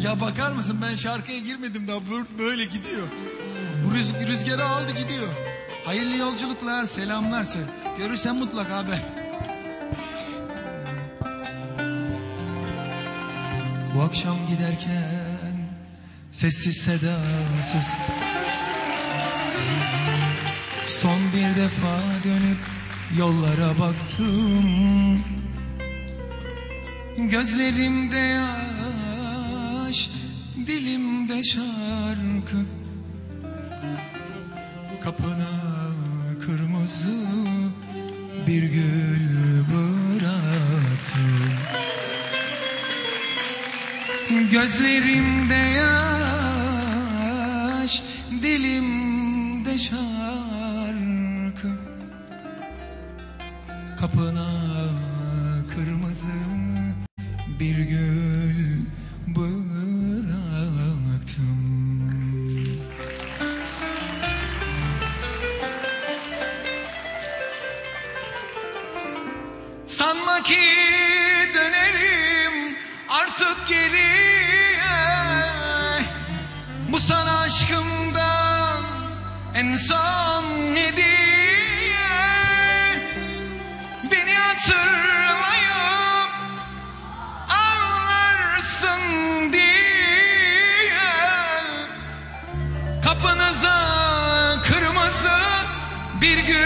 Ya bakar mısın, ben şarkıya girmedim daha, böyle gidiyor. Bu rüzgarı aldı gidiyor. Hayırlı yolculuklar, selamlar söyle. Görürsen mutlaka haber. Bu akşam giderken sessiz sedasız son bir defa dönüp yollara baktım. Gözlerimde yaş, dilimde şarkı. Kapına kırmızı bir gül bıraktım. Gözlerimde yaş, dilimde şarkı. Kapına kırmızı bir gül bıraktım. Sanma ki dönerim artık geriye. Bu sana aşkımdan en son hediye. Beni hatırlayıp ağlarsın diye. Kapınıza kırmızı bir gül